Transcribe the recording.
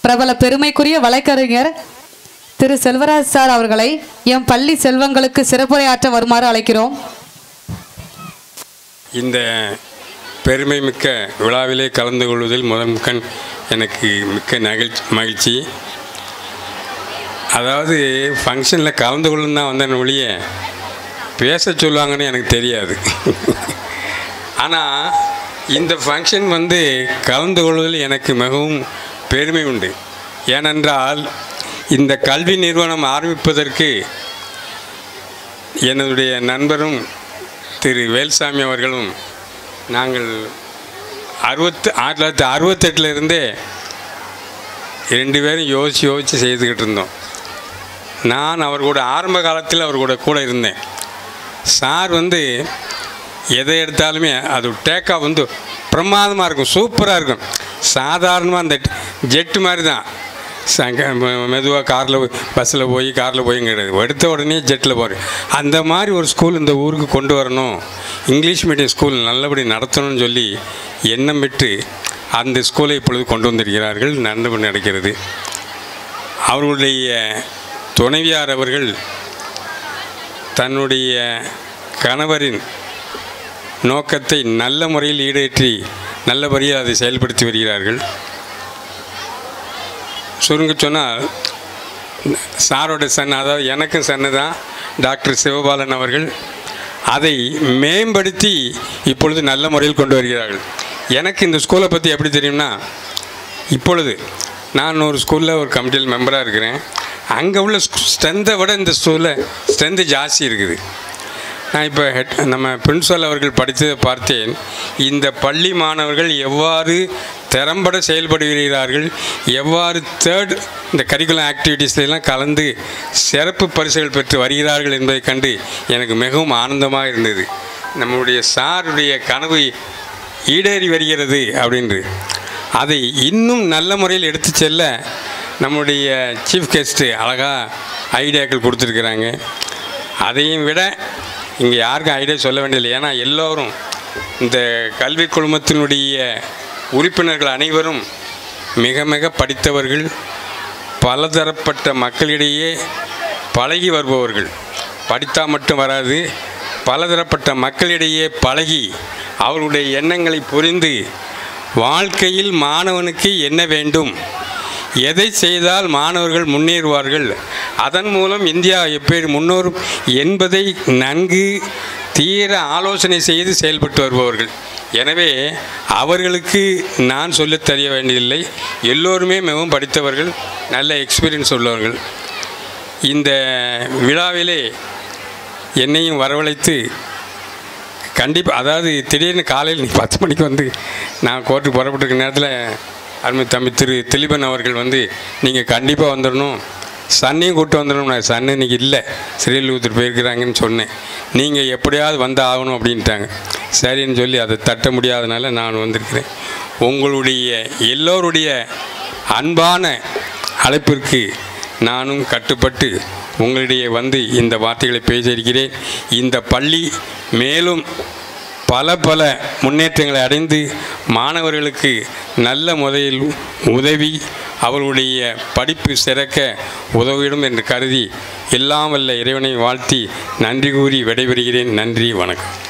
பிரபல பெருமைக்குரிய வழக்கறிஞர் திரு செல்வராஜ் சார் அவர்களை எம் பள்ளி செல்வங்களுக்கு சிறப்புரையாற்ற வருமாறு அழைக்கிறோம். இந்த பெருமை மிக்க விழாவிலே கலந்து கொள்வதில் முதன்முக்கன் எனக்கு மிக்க மகிழ்ச்சி. அதாவது ஃபங்க்ஷனில் கலந்து கொள்ளுன்னு தான் வந்தேன் ஒழிய பேச சொல்லுவாங்கன்னு எனக்கு தெரியாது. ஆனால் இந்த ஃபங்க்ஷன் கலந்து கொள்வதில் எனக்கு மிகவும் பெருமை உண்டு. ஏனென்றால் இந்த கல்வி நிறுவனம் ஆரம்பிப்பதற்கு என்னுடைய நண்பரும் திரு வேல்சாமி அவர்களும் நாங்கள் 1968 2 பேரும் யோசித்து செய்துக்கிட்டு இருந்தோம். நான் அவர் கூட ஆரம்ப காலத்தில் அவர் கூட இருந்தேன். சார் எதை எடுத்தாலுமே அது டேக்கா பிரமாதமாக இருக்கும், சூப்பராக இருக்கும். சாதாரணமாக அந்த ஜெட்டு மாதிரி தான், மெதுவாக பஸ்ஸில் போய் காரில் போய் கிடையாது, எடுத்த உடனே ஜெட்டில் போகிறேன். அந்த மாதிரி ஒரு ஸ்கூல் இந்த ஊருக்கு கொண்டு வரணும், இங்கிலீஷ் மீடியம் ஸ்கூல் நல்லபடி நடத்தணும்னு சொல்லி எண்ணம் விட்டு அந்த ஸ்கூலை இப்பொழுது கொண்டு வந்திருக்கிறார்கள். நடந்து நடக்கிறது. அவர்களுடைய துணைவியார் அவர்கள் தன்னுடைய கணவரின் நோக்கத்தை நல்ல முறையில் ஈடேற்றி நல்ல முறையில் அதை செயல்படுத்தி வருகிறார்கள். சுருங்க சொன்னால் சாரோட சன், அதாவது எனக்கும் சன்னு தான் டாக்டர் சிவபாலன் அவர்கள் அதை மேம்படுத்தி இப்பொழுது நல்ல முறையில் கொண்டு வருகிறார்கள். எனக்கு இந்த ஸ்கூலை பற்றி எப்படி தெரியும்னா, இப்பொழுது நான் ஒரு ஸ்கூலில் ஒரு கமிட்டியில் மெம்பராக இருக்கிறேன். அங்கே உள்ள ஸ்ட்ரென்த்தை விட இந்த ஸ்கூலில் ஸ்ட்ரென்த்து ஜாஸ்தி இருக்குது. நான் இப்போ நம்ம பிரின்சிபல் அவர்கள் படித்ததை பார்த்தேன். இந்த பள்ளி மாணவர்கள் எவ்வாறு திறம்பட செயல்படுகிறார்கள், எவ்வாறு இந்த கரிக்குலம் ஆக்டிவிட்டீஸ்லாம் கலந்து சிறப்பு பரிசுகள் பெற்று வருகிறார்கள் என்பதை கண்டு எனக்கு மிகவும் ஆனந்தமாக இருந்தது. நம்முடைய சாருடைய கனவு ஈடேறி வருகிறது அப்படின்று அதை இன்னும் நல்ல முறையில் எடுத்து செல்ல நம்முடைய சீஃப் கெஸ்ட்டு அழகாக ஐடியாக்கள் கொடுத்துருக்குறாங்க. அதையும் விட இங்கே யாருக்கும் ஐடியா சொல்ல வேண்டியதில்லை. ஏன்னா எல்லோரும் இந்த கல்வி குழுமத்தினுடைய உறுப்பினர்கள் அனைவரும் மிக மிக படித்தவர்கள், பலதரப்பட்ட மக்களிடையே பழகி வருபவர்கள். படித்தால் மட்டும் வராது, பலதரப்பட்ட மக்களிடையே பழகி அவர்களுடைய எண்ணங்களை புரிந்து வாழ்க்கையில் மாணவனுக்கு என்ன வேண்டும், எதை செய்தால் மாணவர்கள் முன்னேறுவார்கள், அதன் மூலம் இந்தியா எப்படி முன்னேறும் என்பதை நன்கு தீர ஆலோசனை செய்து செயல்பட்டு வருபவர்கள். எனவே அவர்களுக்கு நான் சொல்லித் தெரிய வேண்டியதில்லை. எல்லோருமே மிகவும் படித்தவர்கள், நல்ல எக்ஸ்பீரியன்ஸ் உள்ளவர்கள். இந்த விழாவிலே என்னையும் வரவழைத்து கண்டிப்பாக, அதாவது திடீர்னு காலையில் 10 மணிக்கு நான் கோர்ட்டுக்கு புறப்பட்டிருக்க நேரத்தில் அருமை தம்பி திரு திலீபன் அவர்கள் நீங்கள் கண்டிப்பாக வந்துடணும், சன்னையும் கூப்பிட்டு வந்துடணும். நான் சன்னு இன்றைக்கி இல்லை, ஸ்ரீலூத்தர் போயிருக்கிறாங்கன்னு சொன்னேன். நீங்கள் எப்படியாவது ஆகணும் அப்படின்ட்டாங்க. சரின்னு சொல்லி அதை தட்ட முடியாதனால நான் வந்திருக்கிறேன். உங்களுடைய எல்லோருடைய அன்பான அழைப்பிற்கு நானும் கட்டுப்பட்டு உங்களிடையே இந்த வார்த்தைகளை பேசியிருக்கிறேன். இந்த பள்ளி மேலும் பல முன்னேற்றங்களை அடைந்து மாணவர்களுக்கு நல்ல முறையில் உதவி அவர்களுடைய படிப்பு சிறக்க உதவிடும் என்று கருதி எல்லாம் வல்ல இறைவனை வாழ்த்தி நன்றி கூறி விடைபெறுகிறேன். நன்றி, வணக்கம்.